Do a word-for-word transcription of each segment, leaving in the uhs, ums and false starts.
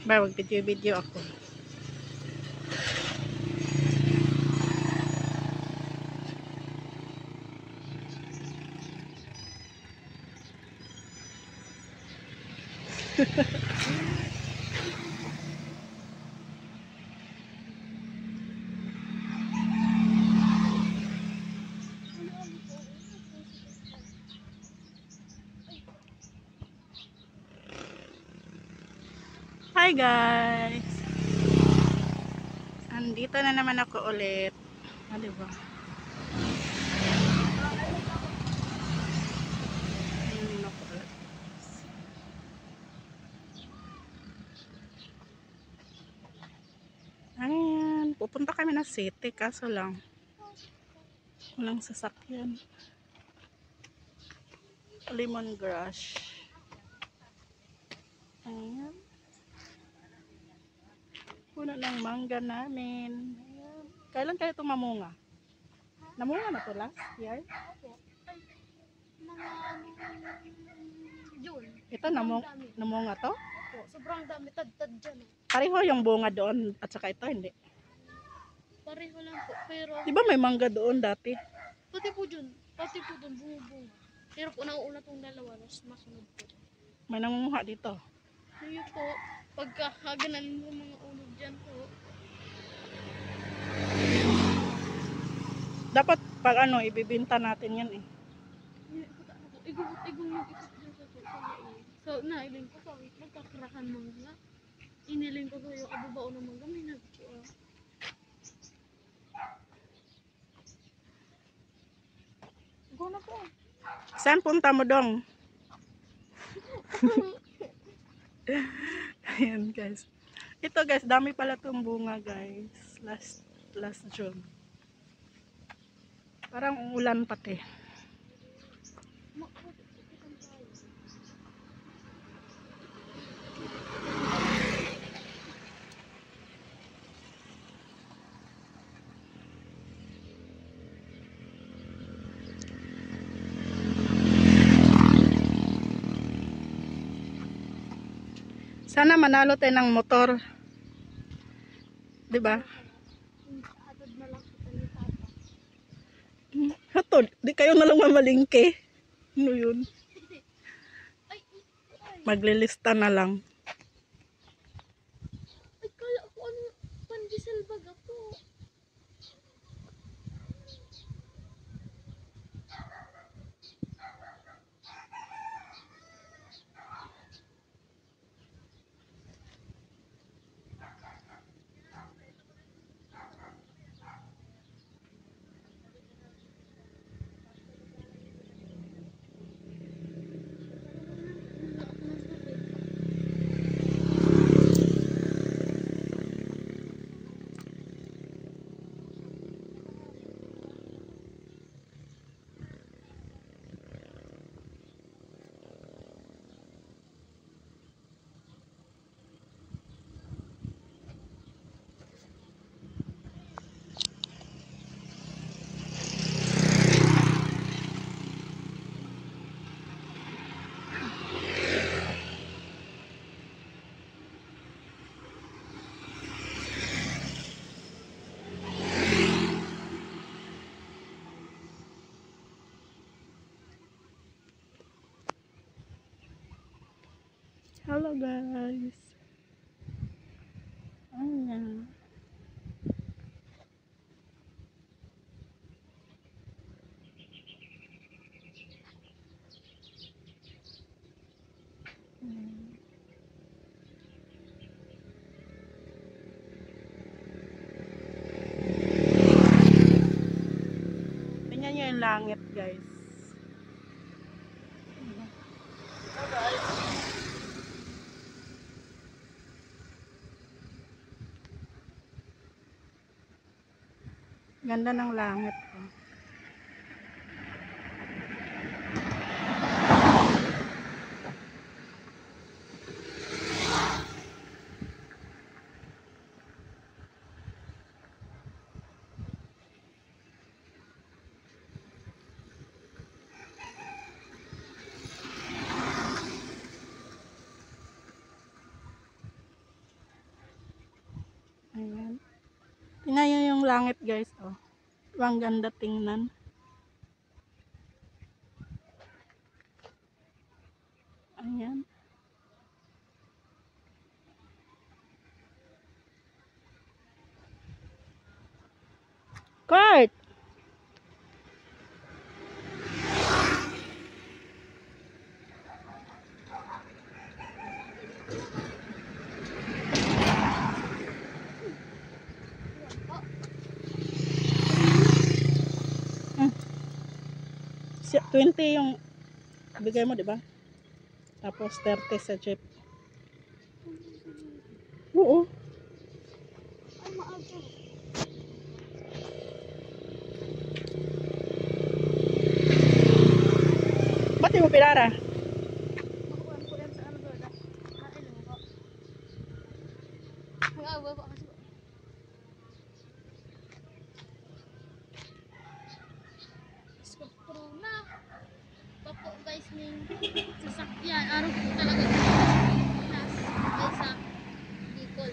Ba, mag-video-video ako. Hi guys! Andito na naman ako ulit. Ah, diba? Ayun ako ulit. Ayan, pupunta kami na city kaso lang walang sasakyan. Lemongrass. Ayan. Puno ng mangga namin. Ayan. Kailan kayo ito mamunga? Namunga na to last year? Mga June. Ito namung namunga to? Opo, sobrang dami tad-tad dyan. Eh. Pareho yung bunga doon at saka ito hindi. Pareho lang po, pero Di ba may mangga doon dati? pati po dyan, pati po dun bumubunga. Pero po nauuna tong dalawa, mas masunod po. May nangunguha dito. Ngayon po, pagkakaganan ng mga ulog dyan po, Dapat pag ano, ibibinta natin yan eh. igot-igong yung ikot dyan sa po sa lain. So, nailing ko kawit, nagkakarakan mangga. Iniling ko kayo, ababao ng mangga, may nagpo. Go na po. Saan punta mo dong? Ayan guys. Ito guys, dami pala itong bunga guys. Last last June. Parang ulan pati. Sana manalo tayo ng motor. 'Di ba? Hatod na lang kita ni Papa. Hatod, di kayo na lang mamalingke. Ano yun? Ay, ay, Maglilista na lang. ay, kala ko ano, pandesal baga po. Hello guys. Ayan. Tingnan nyo yung langit guys. Ganda ng langit. Oh. Ayan. Tingnan nyo yung langit guys. Oh. Ang ganda tingnan. Ayan. Kurt! Hmm. twenty yung bigay mo, di ba? Tapos thirty sa jeep. Oo. Ay, maaga. Ba't di mo pinara? Makuha ko yan sa ano doon. Kain mo ko. Ang awa pa kasi. Iskapro na. Papo guys ng sasakyan. Araw po talaga sa Pinas. Ay sa Bicol.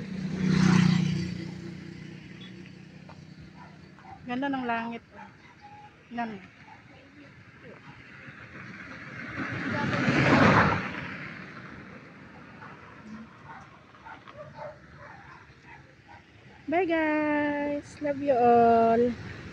Ganda ng langit. Yan. Bye guys. Love you all.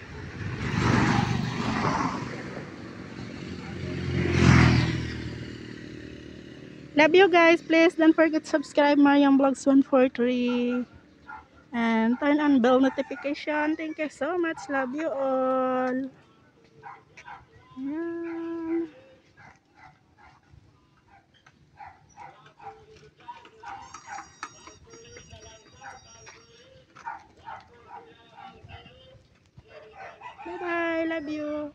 Love you guys. Please don't forget to subscribe Mariam Vlogs one four three. And turn on bell notification. Thank you so much. Love you all. Ayan. Bye bye. Love you.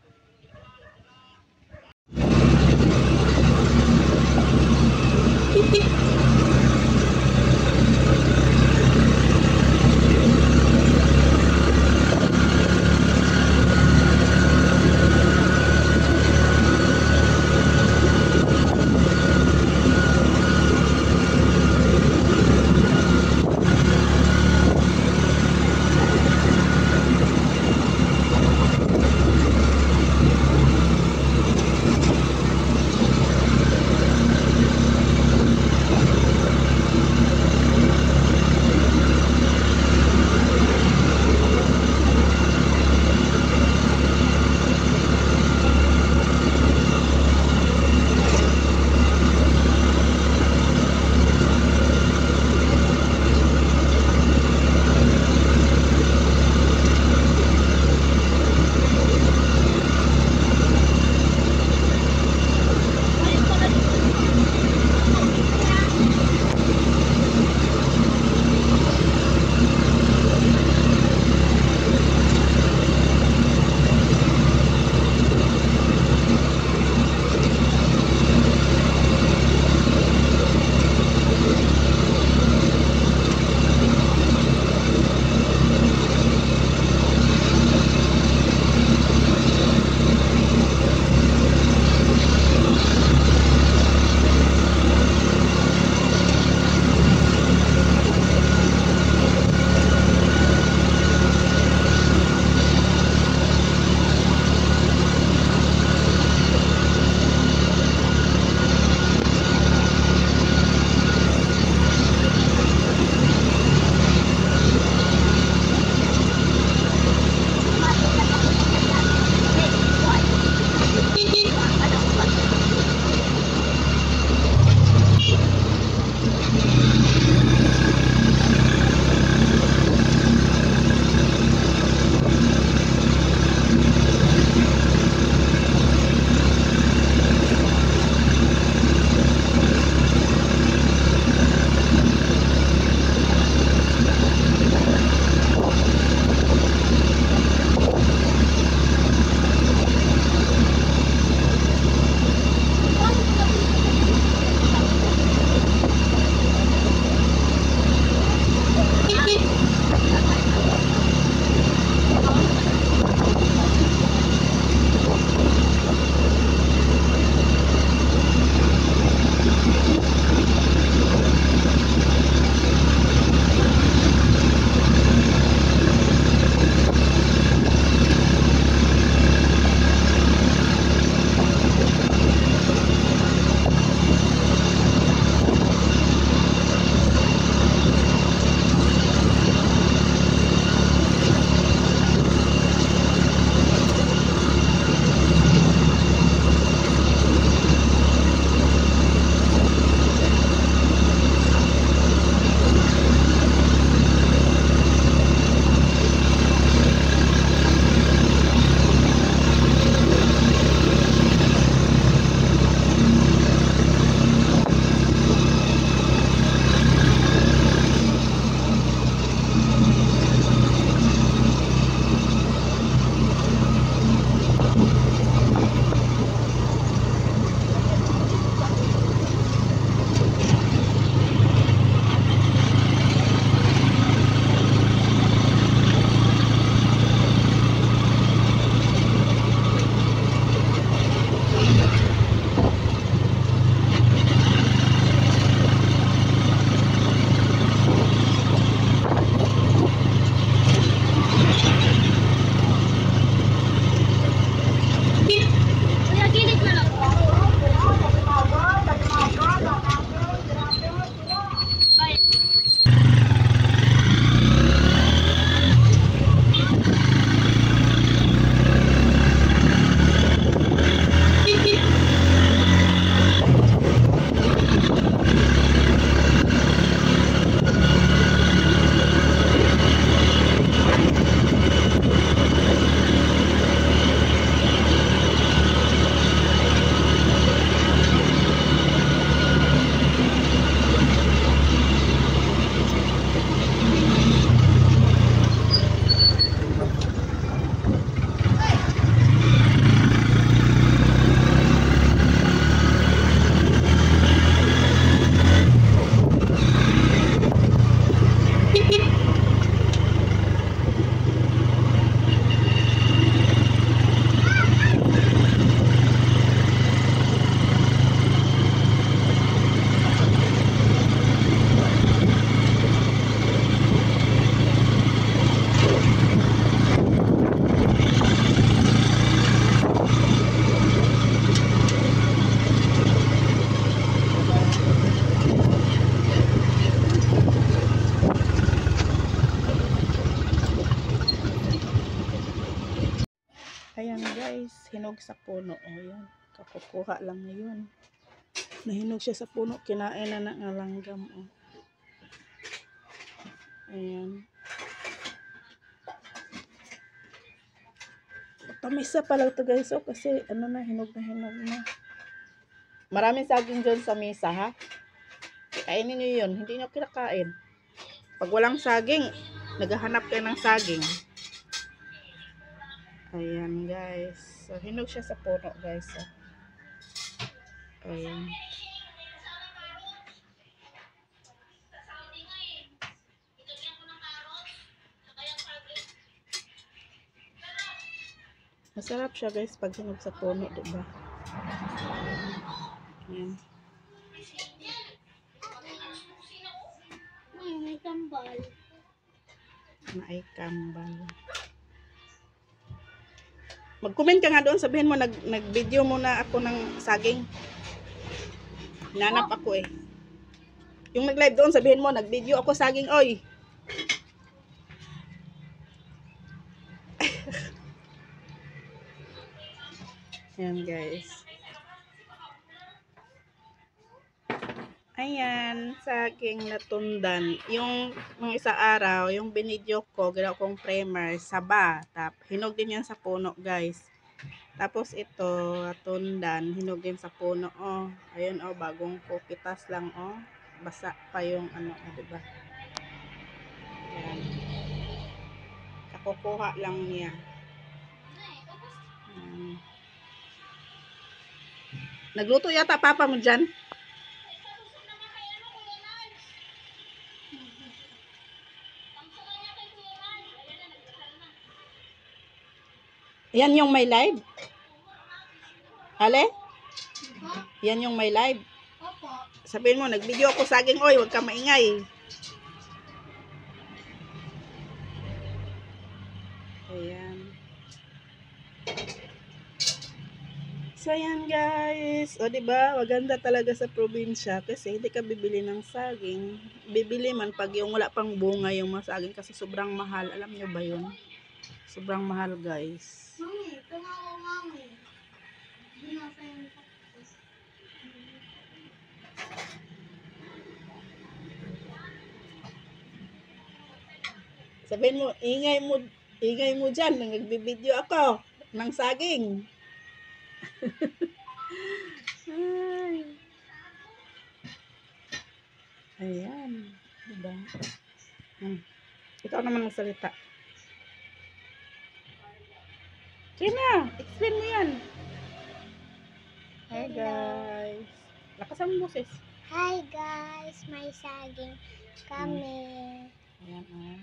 guys. Hinog sa puno. O, yan. Kakukuha lang ngayon. Nahinog siya sa puno. Kinain na ng langgam. O. Ayan. Tamisa pa lang to guys. O, kasi ano na, hinog na hinog na. Maraming saging dyan sa mesa, ha? Kainin nyo yun. Hindi nyo kinakain. Pag walang saging, naghahanap kayo ng saging. Ayan, guys. So, hinog siya sa puno, guys. So. Ayan. Masarap siya, guys, pag hinog sa puno, diba? Ayan. May kambal. Na ay kambal. Mag-comment ka nga doon, sabihin mo, nag, nag-video muna ako ng saging. Hinanap ako eh. Yung nag-live doon, sabihin mo, nag-video ako saging, oy. Ayan guys. Ayan, saging natundan. Yung, yung isa araw, yung binidyo ko, ginawa kong primer, saba. Tap, hinog din yan sa puno, guys. Tapos ito, tundan, hinog din sa puno, oh. Ayun, oh, bagong pupitas lang, oh. Basa pa yung ano, oh, diba? Ayan. Kakukuha lang niya. Ayan. Nagluto yata papa mo dyan? Yan yung may live? Ale? Yan yung may live? Opo. Sabihin mo, nag-video ako saging, oy, huwag ka maingay. Ayan. So, ayan guys. O, diba? Maganda talaga sa probinsya kasi hindi ka bibili ng saging. Bibili man pag yung wala pang bunga yung mga saging kasi sobrang mahal. Alam nyo ba yun? Sobrang mahal, guys. Mami, tumawa mami. Binasa yung cactus. Sabihin mo, ingay mo, ingay mo dyan. Nagbibideo ako ng saging. Ay. Ayan. Diba? Hmm. Ikaw naman magsalita. Kina, explain mo yan. Hi guys. Lakas ang boses. Hi guys, may saging kami. Ayan ah.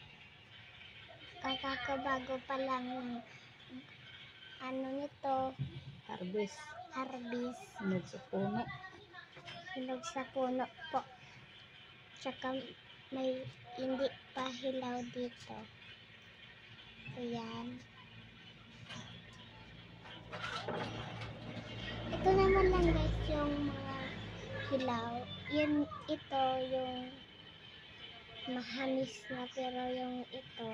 Kakakabago pa lang ng ano nito, Harvest. harvest. Hinog sa puno. Hinog sa puno po. Tsaka may hindi pa hilaw dito. Ayan. Ito naman lang guys yung mga hilaw. Yun, ito yung mahamis na pero yung ito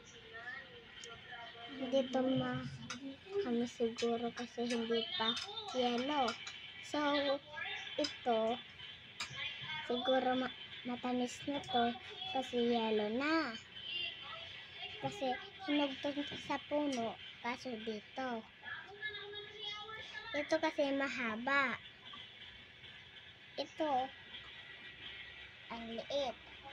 hindi to mahamis siguro kasi hindi pa yellow. So, ito siguro ma matamis na to kasi yellow na. Kasi hinog to sa puno kaso dito. Ito kasi mahaba. Ito ang liit.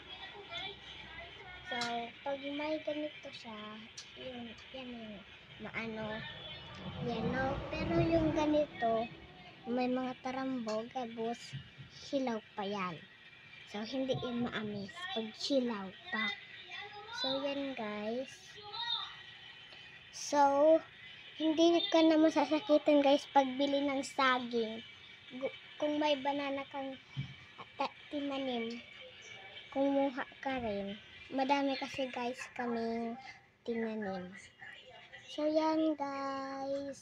So, pag may ganito siya, yun, yan yung maano, yellow. Pero yung ganito, may mga tarambo, gabos, hilaw pa yan. So, hindi yung maamis pag hilaw pa. So, yan guys. So, hindi ka na masasakitan guys pagbili ng saging. Kung may banana kang tinanim, kumuha ka rin. Madami kasi guys kaming tinanim. So yan guys.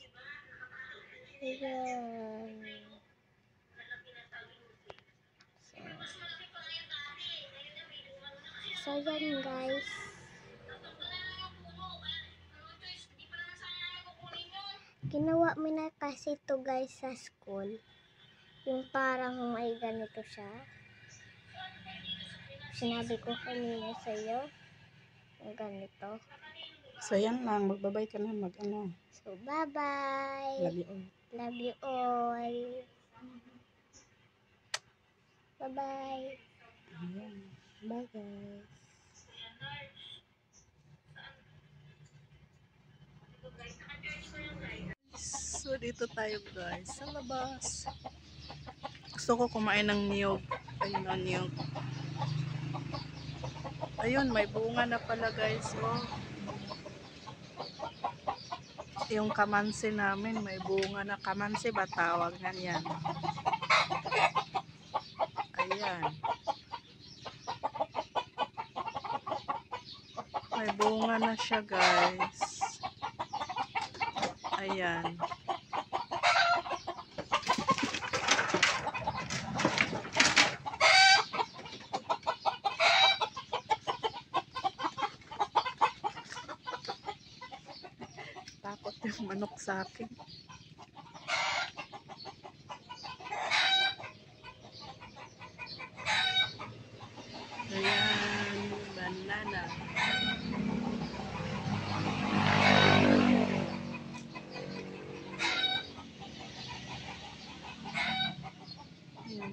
Ayan. So, so yan guys. Ginawa mo na kasi to guys sa school. Yung parang may ganito siya. Sinabi ko kanina sa'yo. Yung ganito. So, yan lang. Magbabay ka na. Mag ano. So, bye-bye. Love you all. Love you all. Bye-bye. Ayan. Bye guys. So, dito tayo guys. Sa labas. Gusto ko kumain ng niyog. Ayun ang niyog. Ayun, may bunga na pala guys. Oh. Yung kamansi namin, may bunga na. Kamansi ba tawag na yan? Ayan. May bunga na siya guys. Ayan. Takot yung manok sa akin. Ayan, banana. Ayan.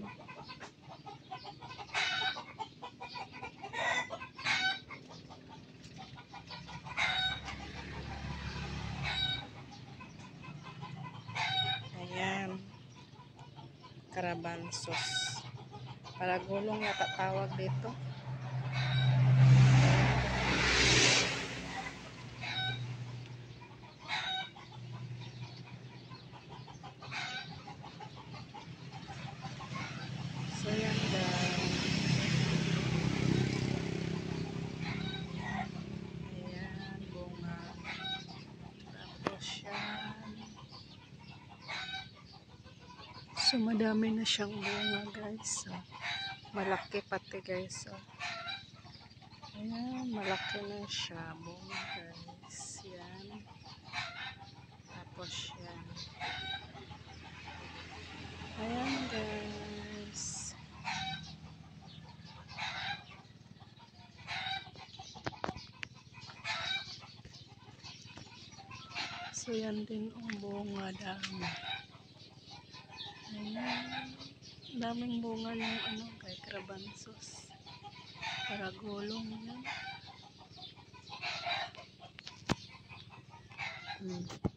Ayan. Karabansos. Para gulong yata tawag dito. So yan guys. Ayan, bunga. Tapos yan. So madami na siyang bunga guys. So, malaki pati guys. So, ayan, malaki na siya. Bunga guys. Yan. Tapos yan. Ayan guys. So yan din ang bunga dami. Ayan. Daming bunga ng ano kay Karabansos. Para gulong yan. Hmm.